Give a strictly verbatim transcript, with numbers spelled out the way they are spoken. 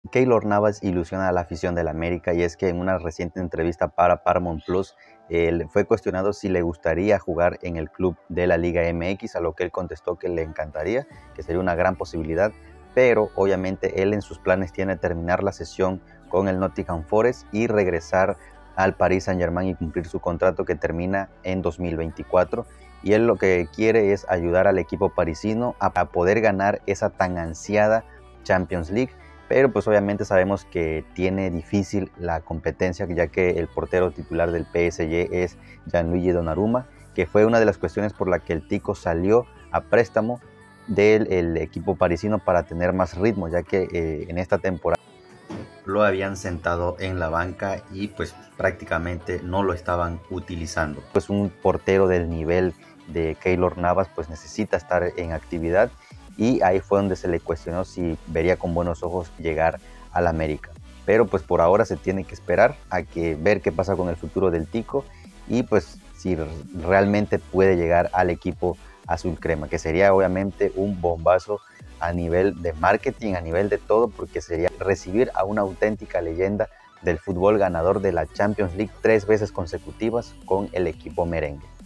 Keylor Navas ilusiona a la afición del América, y es que en una reciente entrevista para Paramount Plus eh, fue cuestionado si le gustaría jugar en el club de la Liga M X, a lo que él contestó que le encantaría, que sería una gran posibilidad, pero obviamente él en sus planes tiene terminar la sesión con el Nottingham Forest y regresar al Paris Saint-Germain y cumplir su contrato que termina en dos mil veinticuatro. Y él lo que quiere es ayudar al equipo parisino a poder ganar esa tan ansiada Champions League, pero pues obviamente sabemos que tiene difícil la competencia, ya que el portero titular del P S G es Gianluigi Donnarumma, que fue una de las cuestiones por la que el Tico salió a préstamo del el equipo parisino para tener más ritmo, ya que eh, en esta temporada lo habían sentado en la banca y pues prácticamente no lo estaban utilizando. Pues un portero del nivel de Keylor Navas pues necesita estar en actividad, y ahí fue donde se le cuestionó si vería con buenos ojos llegar al América. Pero pues por ahora se tiene que esperar a que ver qué pasa con el futuro del Tico y pues si realmente puede llegar al equipo azul crema, que sería obviamente un bombazo a nivel de marketing, a nivel de todo, porque sería recibir a una auténtica leyenda del fútbol, ganador de la Champions League tres veces consecutivas con el equipo merengue.